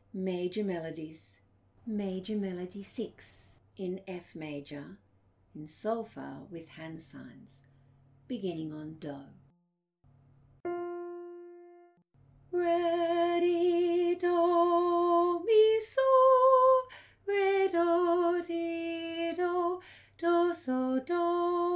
Major melodies. Major melody 6 in F major, in Solfa with hand signs, beginning on Do. Re, di, do, mi, so, re, do, di, do, so, do.